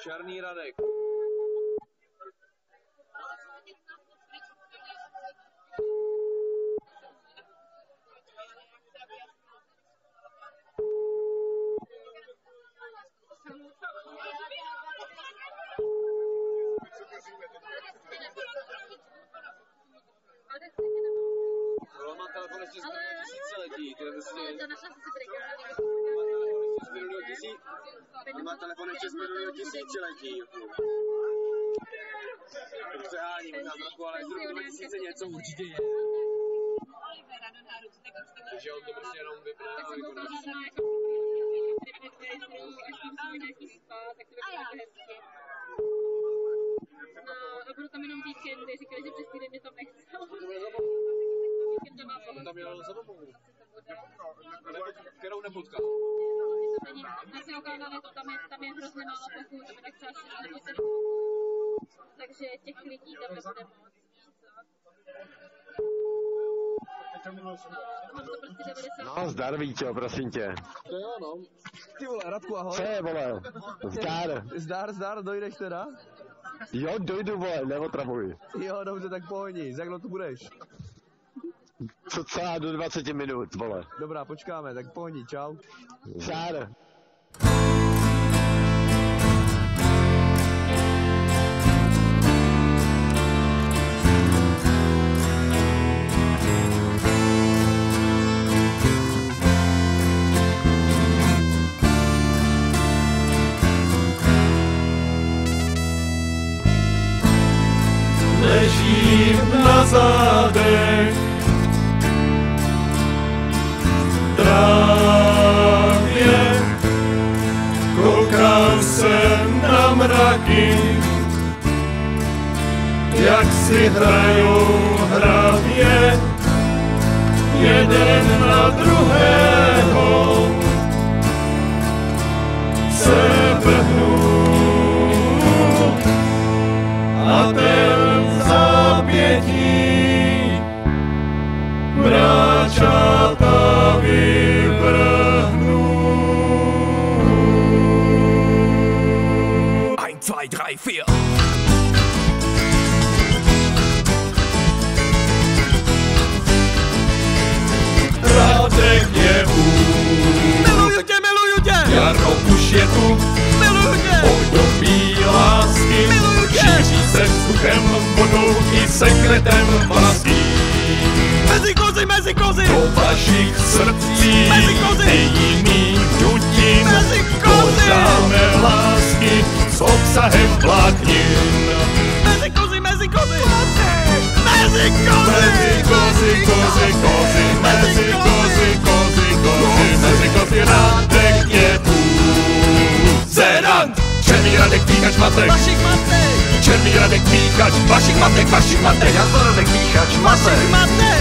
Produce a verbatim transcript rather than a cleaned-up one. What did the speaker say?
Černý Radek. Má telefon ještě z minulého tisíciletí, to je prostě... Má telefon ještě z minulého tisíciletí. To se hání, možná trochu, ale z roku dva tisíce něco určitě je. Takže on to prostě jenom vypne a vykoná. A budu tam jenom víkendy, říkali, že přes týden mě tam nechcel. Tam jel za domovou. Kterou nepotkal. Já si ukázali, to tam je, tam je hrozně málo plachů, tam je tak třeba šest. Takže těch lidí tam nebude moc. No, zdar, Víťo, prosím tě. To jo, no. Ty vole, Radku, ahoj. Co je, vole? Zdar. Zdar, zdar, dojdeš teda? Jo, dojdu, vole, neotravuj. Jo, dobře, tak pohoni. Za jak dlouho tu budeš? Co celá do dvacet minut, vole. Dobrá, počkáme, tak pohoni, čau. Zdar. Ležím na zádech trávě, koukám se na mraky, jak si hrajou hravě jeden na druhého, se vrhnou a ten zápětí mráčata vyvrhnu. Ein, zwei, drei, vier. Radek je hůř. Miluju tě, miluju tě. Jaro už je tu. Miluju tě. Období lásky. Miluju tě. Šíří se vzduchem, vodou i sekretem vlastí. Mezi kozy, mezi kozy. Do vašich srdcí Mezi kozy. nejjiných dutin Mezi kozy. podáme lásky s obsahem vláknin. Mezi kozy, mezi kozy. Mezi kozy. Mezi kozy, kozy, kozy, mezi kozy, kozy, kozy, mezi kozy, Radek je buzerant. Černý Radek, píchač matek. Vašich matek. Černý Radek, píchač vašich matek, vašich matek. Já to Radek, píchač, Vašich matek.